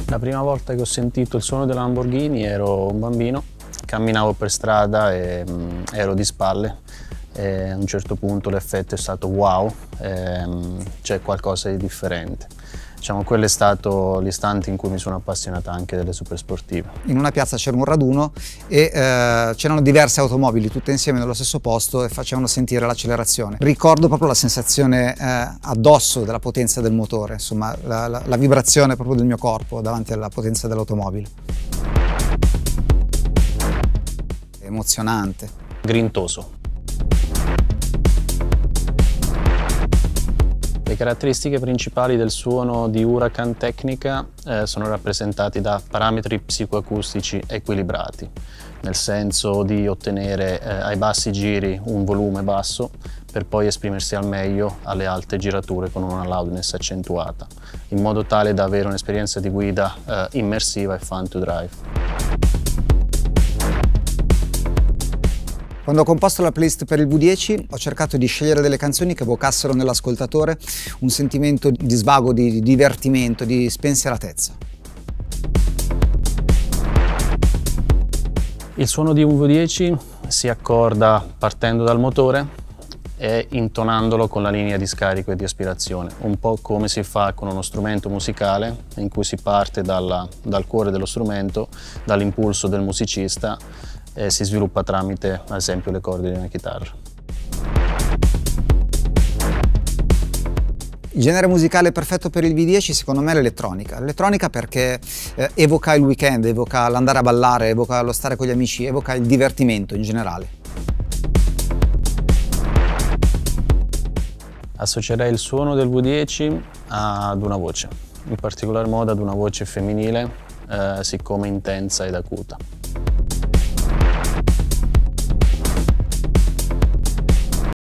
La prima volta che ho sentito il suono della Lamborghini ero un bambino, camminavo per strada e ero di spalle e a un certo punto l'effetto è stato wow, c'è qualcosa di differente. Diciamo, quello è stato l'istante in cui mi sono appassionato anche delle supersportive. In una piazza c'era un raduno e c'erano diverse automobili tutte insieme nello stesso posto e facevano sentire l'accelerazione. Ricordo proprio la sensazione addosso della potenza del motore, insomma la vibrazione proprio del mio corpo davanti alla potenza dell'automobile. Emozionante. Grintoso. Le caratteristiche principali del suono di Huracan Technica sono rappresentati da parametri psicoacustici equilibrati, nel senso di ottenere ai bassi giri un volume basso per poi esprimersi al meglio alle alte girature con una loudness accentuata, in modo tale da avere un'esperienza di guida immersiva e fun to drive. Quando ho composto la playlist per il V10 ho cercato di scegliere delle canzoni che evocassero nell'ascoltatore un sentimento di svago, di divertimento, di spensieratezza. Il suono di un V10 si accorda partendo dal motore e intonandolo con la linea di scarico e di aspirazione, un po' come si fa con uno strumento musicale in cui si parte dal cuore dello strumento, dall'impulso del musicista e si sviluppa tramite, ad esempio, le corde di una chitarra. Il genere musicale perfetto per il V10 secondo me è l'elettronica. L'elettronica perché evoca il weekend, evoca l'andare a ballare, evoca lo stare con gli amici, evoca il divertimento in generale. Associerei il suono del V10 ad una voce, in particolar modo ad una voce femminile, siccome intensa ed acuta.